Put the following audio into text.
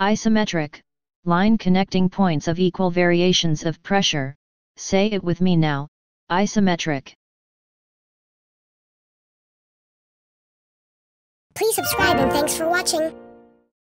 Isometric, line connecting points of equal variations of pressure. Say it with me now, isometric. Please subscribe and thanks for watching.